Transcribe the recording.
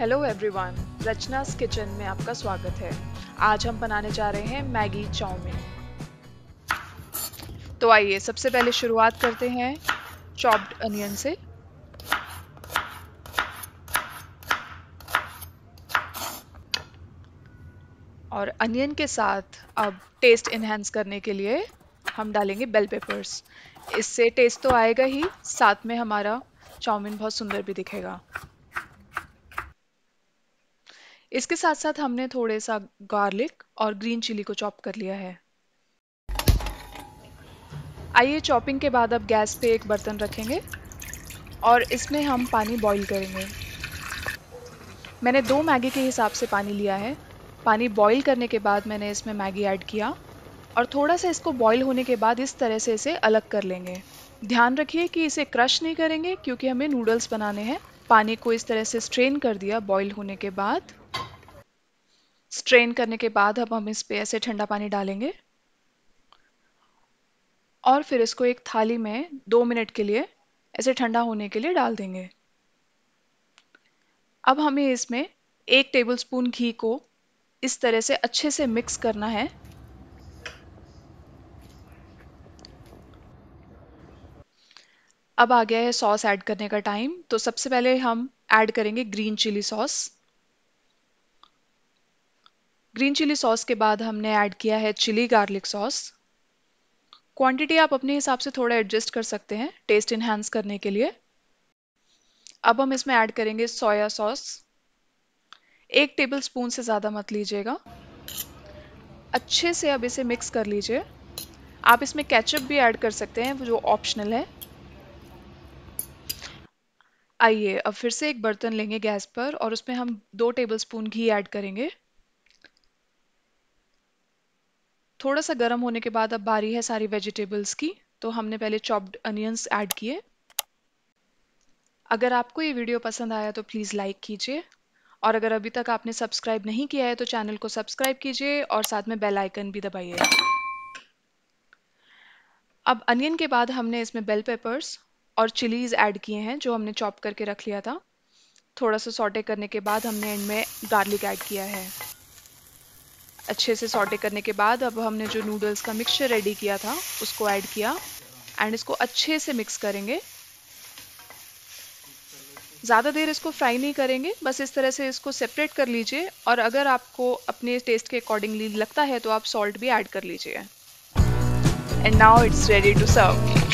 Hello everyone, रचना's kitchen में आपका स्वागत है। आज हम बनाने जा रहे हैं मैगी चाउमीन। तो आइए सबसे पहले शुरुआत करते हैं चॉप्ड अनियन से। और अनियन के साथ अब टेस्ट इन्हेंस करने के लिए हम डालेंगे बेल पेपर्स। इससे टेस्ट तो आएगा ही, साथ में हमारा चाउमीन बहुत सुंदर भी दिखेगा। इसके साथ साथ हमने थोड़े सा गार्लिक और ग्रीन चिली को चॉप कर लिया है। आइए चॉपिंग के बाद अब गैस पे एक बर्तन रखेंगे और इसमें हम पानी बॉईल करेंगे। मैंने 2 मैगी के हिसाब से पानी लिया है। पानी बॉईल करने के बाद मैंने इसमें मैगी ऐड किया और थोड़ा सा इसको बॉईल होने के बाद इस तरह से इसे अलग कर लेंगे। ध्यान रखिए कि इसे क्रश नहीं करेंगे क्योंकि हमें नूडल्स बनाने हैं। पानी को इस तरह से स्ट्रेन कर दिया बॉईल होने के बाद। स्ट्रेन करने के बाद अब हम इस पे ऐसे ठंडा पानी डालेंगे और फिर इसको एक थाली में 2 मिनट के लिए ऐसे ठंडा होने के लिए डाल देंगे। अब हमें इसमें 1 टेबलस्पून घी को इस तरह से अच्छे से मिक्स करना है। अब आ गया है सॉस ऐड करने का टाइम। तो सबसे पहले हम ऐड करेंगे green chilli sauce. Green chilli sauce के बाद हमने ऐड किया है चिली गार्लिक सॉस। क्वांटिटी आप अपने हिसाब से थोड़ा एडजस्ट कर सकते हैं टेस्ट इन्हांस करने के लिए। अब हम इसमें ऐड करेंगे सोया सॉस। 1 टेबलस्पून से ज़्यादा मत लीजिएगा। अच्छे से अब इसे मिक्स कर लीजिए। आप इसमें केचप भी ऐड कर सकते हैं जो ऑप्शनल है। आइए अब फिर से एक बर्तन लेंगे गैस पर और उसमें हम 2 टेबलस्पून घी ऐड करेंगे। थोड़ा सा गर्म होने के बाद अब बारी है सारी वेजिटेबल्स की। तो हमने पहले चॉप्ड अनियंस ऐड किए। अगर आपको ये वीडियो पसंद आया तो प्लीज़ लाइक कीजिए और अगर अभी तक आपने सब्सक्राइब नहीं किया है तो चैनल को सब्सक्राइब कीजिए और साथ में बेल आइकन भी दबाइए। अब अनियन के बाद हमने इसमें बेल पेपर्स और चिलीज ऐड किए हैं जो हमने चॉप करके रख लिया था। थोड़ा सा सॉटे करने के बाद हमने एंड में गार्लिक ऐड किया है। अच्छे से सॉटे करने के बाद अब हमने जो नूडल्स का मिक्सचर रेडी किया था उसको ऐड किया एंड इसको अच्छे से मिक्स करेंगे। ज़्यादा देर इसको फ्राई नहीं करेंगे, बस इस तरह से इसको सेपरेट कर लीजिए और अगर आपको अपने टेस्ट के अकॉर्डिंगली लगता है तो आप सॉल्ट भी ऐड कर लीजिए। And now it's ready to serve.